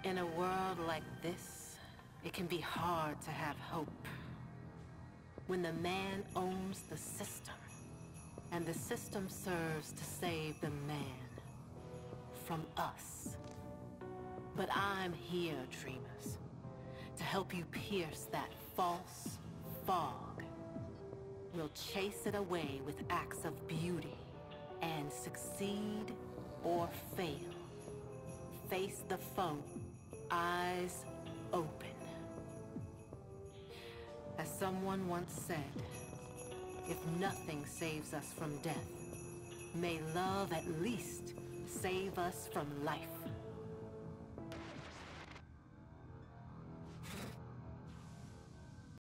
In a world like this, it can be hard to have hope. When the man owns the system, and the system serves to save the man from us. But I'm here, dreamers, to help you pierce that false fog. We'll chase it away with acts of beauty, and succeed or fail. Face the foe, eyes open. As someone once said, if nothing saves us from death, may love at least save us from life.